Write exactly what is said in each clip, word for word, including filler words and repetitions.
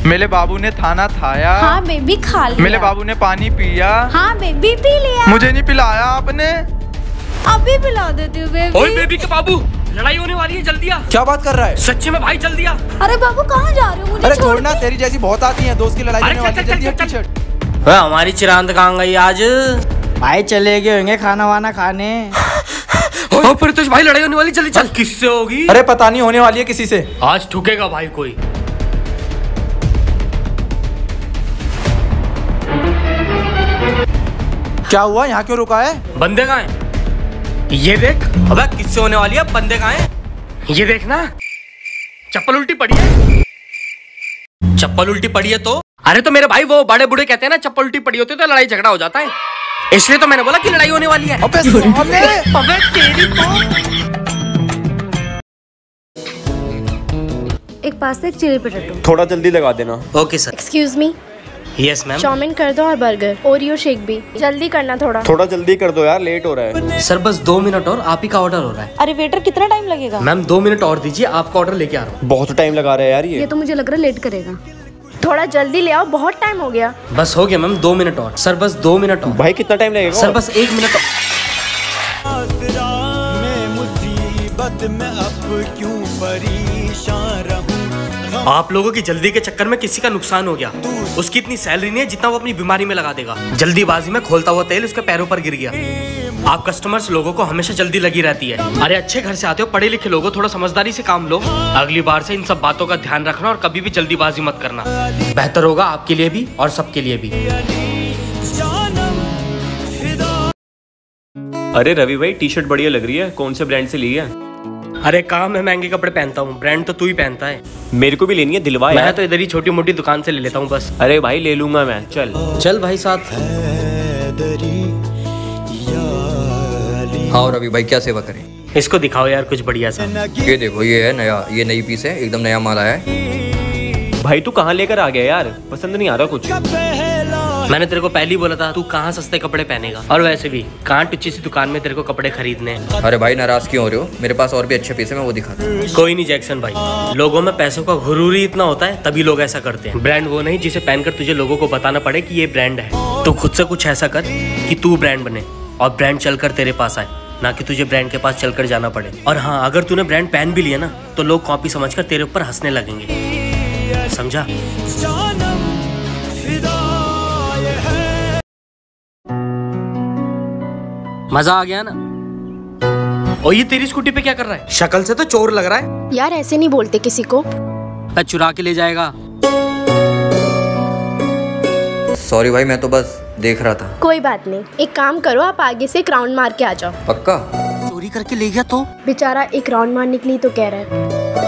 मेरे बाबू ने खाना खाया। हाँ बेबी खा लिया। मेरे बाबू ने पानी पिया। हाँ बेबी पी लिया। मुझे नहीं पिलाया आपने। अभी पिला देती हूँ बेबी। ओए बेबी के बाबू, लड़ाई होने वाली है, जल्दी आ। क्या बात कर रहा है? सच्ची में भाई जल्दी आ। अरे बाबू कहाँ जा रहे हो? मुझे अरे छोड़ना, तेरी जैसी बहुत आती है, दोस्त की लड़ाई होने वाली है, जल्दी हट टी-शर्ट। हमारी चिरांद कहाँ गई आज? भाई चले गए होंगे खाना वाना खाने। ओ फिर भाई लड़ाई होने वाली, जल्दी चल। किससे होगी? अरे पता नहीं, होने वाली है किसी से। आज ठुकेगा भाई कोई। क्या हुआ, यहाँ क्यों रुका है? बंदे कहाँ हैं? ये देख। अबे किससे होने वाली है? बंदे कहाँ हैं? ये देख ना, चप्पल उल्टी पड़ी है। चप्पल उल्टी पड़ी है तो? अरे तो मेरे भाई वो बड़े बूढ़े कहते हैं ना, चप्पल उल्टी पड़ी होती है तो लड़ाई झगड़ा हो जाता है, इसलिए तो मैंने बोला कि लड़ाई होने वाली है। अबे साले! अबे तेरी तो। एक पास्ता, एक चिली पोटैटो। थोड़ा जल्दी लगा देना। Okay sir. Excuse me. Yes ma'am. Chow mein कर दो और बर्गर, ओरियो शेक भी जल्दी करना। थोड़ा थोड़ा जल्दी कर दो यार, लेट हो रहा है। सर बस दो मिनट और, आप ही का ऑर्डर हो रहा है। अरे वेटर कितना टाइम लगेगा? मैम दो मिनट और दीजिए, आपका ऑर्डर लेके आ रहा हूँ। बहुत टाइम लगा रहा है यार ये। ये तो मुझे लग रहा है लेट करेगा। थोड़ा जल्दी ले आओ, बहुत टाइम हो गया। बस हो गया मैम, दो मिनट और। सर बस दो मिनट और। भाई कितना टाइम लगेगा? सर बस एक मिनट और। आप लोगों की जल्दी के चक्कर में किसी का नुकसान हो गया। उसकी इतनी सैलरी नहीं है जितना वो अपनी बीमारी में लगा देगा। जल्दीबाजी में खोलता हुआ तेल उसके पैरों पर गिर गया। आप कस्टमर्स लोगों को हमेशा जल्दी लगी रहती है। अरे अच्छे घर से आते हो, पढ़े लिखे लोगो, थोड़ा समझदारी से काम लो। अगली बार से इन सब बातों का ध्यान रखना और कभी भी जल्दीबाजी मत करना। बेहतर होगा आपके लिए भी और सबके लिए भी। अरे रवि भाई, टी शर्ट बढ़िया लग रही है, कौन से ब्रांड से ली है? अरे कहाँ मैं महंगे कपड़े पहनता हूँ, ब्रांड तो तू ही पहनता है। मेरे को भी लेनी है, दिलवा यार। मैं तो इधर ही छोटी मोटी दुकान से ले लेता हूँ बस। अरे भाई ले लूंगा मैं, चल चल भाई साथ। हाँ रवि भाई, क्या सेवा करें? इसको दिखाओ यार कुछ बढ़िया सा। ये देखो, ये है नया, ये नई पीस है, एकदम नया माल आया है। भाई तू कहाँ लेकर आ गया यार, पसंद नहीं आ रहा कुछ। मैंने तेरे को पहले ही बोला था, तू कहाँ सस्ते कपड़े पहनेगा। और वैसे भी कहाँ टुच्ची सी दुकान में तेरे को कपड़े खरीदने। अरे भाई नाराज क्यों हो रहे हो? मेरे पास और भी अच्छे पीस है, मैं वो दिखाता हूँ। कोई नहीं जैक्सन भाई, लोगों में पैसों का गुरूर ही इतना होता है तभी लोग ऐसा करते हैं। ब्रांड वो नहीं जिसे पहनकर तुझे लोगों को बताना पड़े कि ये ब्रांड है। तो खुद से कुछ ऐसा कर कि तू ब्रांड बने और ब्रांड चलकर तेरे पास आए, ना कि तुझे ब्रांड के पास चलकर जाना पड़े। और हाँ, अगर तूने ब्रांड पहन भी लिया ना तो लोग कॉपी समझकर तेरे ऊपर हंसने लगेंगे, समझा? मजा आ गया ना? और ये तेरी स्कूटी पे क्या कर रहा है? शक्ल से तो चोर लग रहा है। यार ऐसे नहीं बोलते किसी को। चुरा के ले जाएगा। सॉरी भाई, मैं तो बस देख रहा था। कोई बात नहीं, एक काम करो, आप आगे से एक राउंड मार के आ जाओ। पक्का? चोरी करके ले गया तो? बेचारा एक राउंड मारने के लिए तो कह रहा है।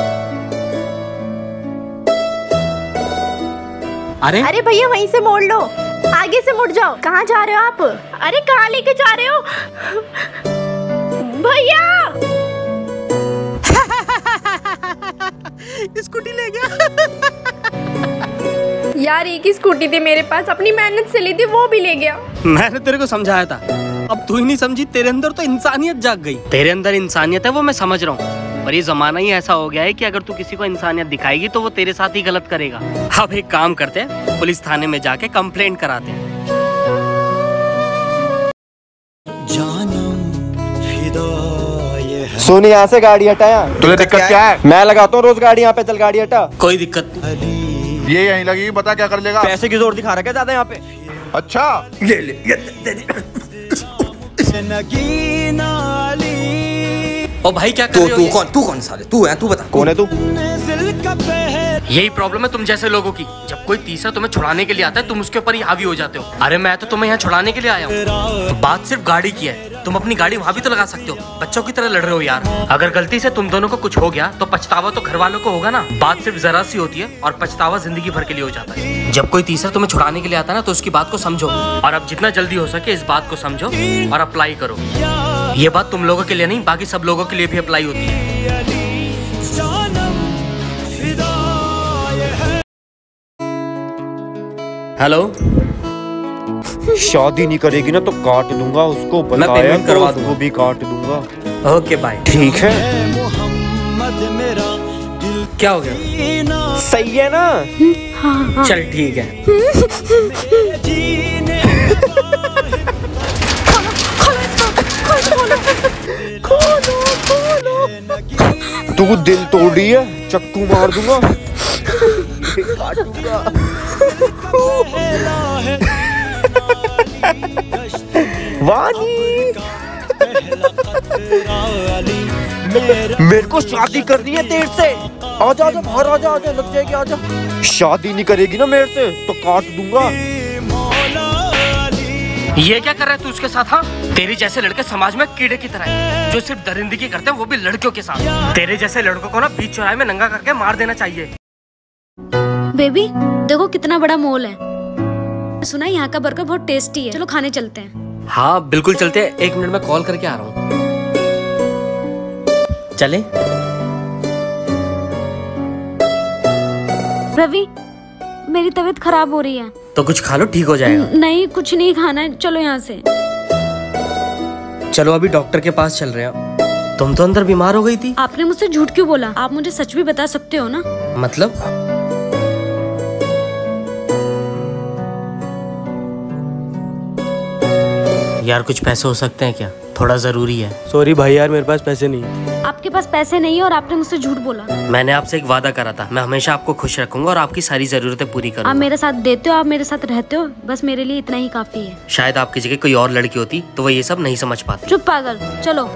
अरे अरे भैया वहीं से मोड़ लो, आगे से मुड़ जाओ। कहाँ जा रहे हो आप? अरे कहाँ लेके जा रहे हो भैया? स्कूटी ले गया। यार एक ही स्कूटी थी मेरे पास, अपनी मेहनत से ली थी, वो भी ले गया। मैंने तेरे को समझाया था, अब तू ही नहीं समझी। तेरे अंदर तो इंसानियत जाग गई। तेरे अंदर इंसानियत है वो मैं समझ रहा हूँ, पर ये जमाना ही ऐसा हो गया है कि अगर तू किसी को इंसानियत दिखाएगी तो वो तेरे साथ ही गलत करेगा। अब एक काम करते हैं, पुलिस थाने में जाके कंप्लेंट कराते हैं। सुन, यहाँ से गाड़ी हटाया। तुझे दिक्कत क्या है? मैं लगाता हूँ रोज गाड़ी यहाँ पे, चल गाड़ी हटा। कोई दिक्कत नहीं। ये यहीं लगेगी, बता क्या कर लेगा? पैसे की जोर दिखा रहा है क्या ज्यादा यहाँ पे? अच्छा ये ले, ये दे दे। ओ भाई क्या कर तू रहे हो? तू कौन तू कौन साले तू है? तू बता कौन है तू? यही प्रॉब्लम है तुम जैसे लोगों की। जब कोई तीसरा तुम्हें छुड़ाने के लिए आता है तुम उसके ऊपर ही हावी हो जाते हो। अरे मैं तो तुम्हें यहाँ छुड़ाने के लिए आया हूँ। बात सिर्फ गाड़ी की है, तुम अपनी गाड़ी वहाँ भी तो लगा सकते हो। बच्चों की तरह लड़ रहे हो यार। अगर गलती से तुम दोनों को कुछ हो गया तो पछतावा तो घर वालों को होगा ना। बात सिर्फ जरा सी होती है और पछतावा जिंदगी भर के लिए हो जाता है। जब कोई तीसरा तुम्हें छुड़ाने के लिए आता है ना तो उसकी बात को समझो, और अब जितना जल्दी हो सके इस बात को समझो और अप्लाई करो। ये बात तुम लोगों के लिए नहीं, बाकी सब लोगों के लिए भी अप्लाई होती है। हेलो, शादी नहीं करेगी ना तो काट दूंगा उसको, मैं पेमेंट करवा दूंगा, वो भी काट दूंगा। Okay bye. ठीक है। क्या हो गया? सही है ना? हाँ हाँ। चल ठीक है। तू दिल तोड़ी है, चक्कू मार दूंगा, काटूंगा। वानी मेरे को शादी करनी है तेरे से। आजा आजा बाहर आजा, आजा लग जाएगी, आजा। शादी नहीं करेगी ना मेरे से तो काट दूंगा। ये क्या कर रहा है तू उसके साथ? हाँ, तेरे जैसे लड़के समाज में कीड़े की तरह हैं, जो सिर्फ दरिंदगी करते हैं, वो भी लड़कियों के साथ। तेरे जैसे लड़कों को ना बीच चौराहे में नंगा करके मार देना चाहिए। बेबी देखो कितना बड़ा मॉल है। सुना यहाँ का बर्गर बहुत टेस्टी है, चलो खाने चलते हैं। हाँ बिल्कुल चलते हैं, एक मिनट में कॉल करके आ रहा हूँ। चले? रवि मेरी तबीयत खराब हो रही है। तो कुछ खा लो, ठीक हो जाएगा। नहीं कुछ नहीं खाना है, चलो यहाँ से। चलो अभी डॉक्टर के पास चल रहे हैं। तुम तो अंदर बीमार हो गई थी। आपने मुझसे झूठ क्यों बोला? आप मुझे सच भी बता सकते हो ना? मतलब? यार कुछ पैसे हो सकते हैं क्या? थोड़ा जरूरी है। सॉरी भाई यार, मेरे पास पैसे नहीं। आपके पास पैसे नहीं है और आपने मुझसे झूठ बोला। मैंने आपसे एक वादा करा था, मैं हमेशा आपको खुश रखूंगा और आपकी सारी जरूरतें पूरी करूंगा। आप मेरे साथ देते हो, आप मेरे साथ रहते हो, बस मेरे लिए इतना ही काफी है। शायद आपकी जगह कोई और लड़की होती तो वो ये सब नहीं समझ पाती। चुप पागल, चलो।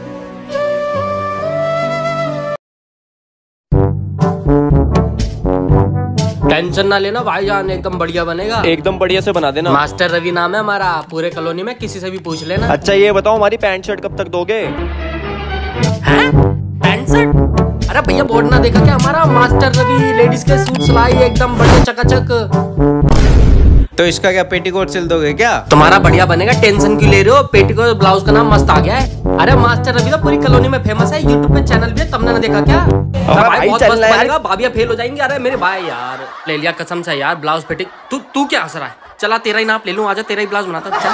टेंशन ना लेना भाईजान, एकदम बढ़िया बनेगा। एकदम बढ़िया से बना देना। मास्टर रवि नाम है हमारा, पूरे कॉलोनी में किसी से भी पूछ लेना। अच्छा ये बताओ, हमारी पैंट शर्ट कब तक दोगे? हैं? Pant shirt? अरे भैया बोर्ड ना देखा क्या हमारा? मास्टर रवि लेडीज के सूट सिलाई एकदम बढ़िया चकाचक। तो इसका क्या पेटीकोट सिल दोगे क्या? तुम्हारा बढ़िया बनेगा, टेंशन क्यों ले रहे हो? पेटीकोट ब्लाउज का नाम मस्त आ गया है। अरे मास्टर रवि तो पूरी कॉलोनी में फेमस है, यूट्यूब पे चैनल भी है, तुमने ना देखा क्या? भाई, भाई बहुत मस्त बनेगा, भाभियां फेल हो जाएंगी। अरे मेरे भाई यार, ले लिया कसम से यार ब्लाउज फिटिंग। तू तू क्या हंस रहा है? चला तेरा ही नाप ले लूं, आजा तेरा ही ब्लाउज बनाता। चल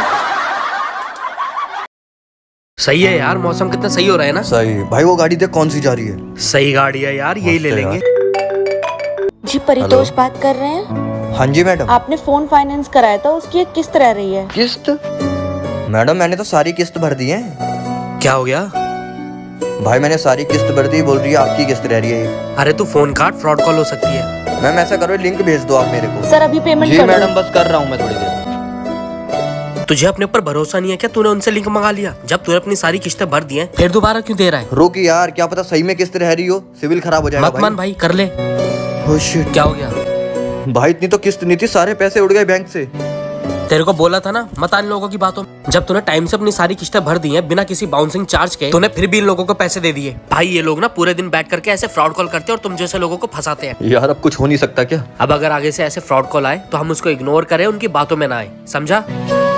सही है यार, मौसम कितना सही हो रहा है ना। सही भाई, वो गाड़ी देख कौन सी जा रही है। सही गाड़ी है यार, यही ले लेंगे। जी परितोष बात कर रहे हैं? हाँ जी मैडम। आपने फोन फाइनेंस कराया था, उसकी एक किस्त रह रही है। किस्त? मैडम मैंने तो सारी किस्त भर दी है। क्या हो गया? भाई मैंने सारी किस्त भर दी, बोल रही है आपकी किस्त रह रही है। अरे तू फोन काट, फ्रॉड कॉल हो सकती है। मैम ऐसा करो, लिंक भेज दो आप मेरे को। सर अभी पेमेंट जी कर मैडम बस कर रहा हूँ मैं थोड़ी देर। तुझे अपने ऊपर भरोसा नहीं है क्या? तूने उनसे लिंक मंगा लिया, जब तूने अपनी सारी किस्तें भर दी हैं, फिर दोबारा क्यों दे रहा है? रोक यार, क्या पता सही में किस्त रह रही हो, सिविल खराब हो जाएगा। मत मान भाई, कर ले। Oh shit. क्या हो गया? भाई इतनी तो किस्त नहीं थी, सारे पैसे उड़ गए बैंक से। तेरे को बोला था ना मत आन लोगों की बातों में। जब तूने टाइम से अपनी सारी किस्तें भर दी हैं बिना किसी बाउंसिंग चार्ज के, तूने फिर भी इन लोगों को पैसे दे दिए। भाई ये लोग ना पूरे दिन बैठ करके ऐसे फ्रॉड कॉल करते हैं और तुम जैसे लोगों को फंसाते हैं। यार अब कुछ हो नहीं सकता क्या? अब अगर आगे से ऐसे फ्रॉड कॉल आए तो हम उसको इग्नोर करें, उनकी बातों में ना आए, समझा?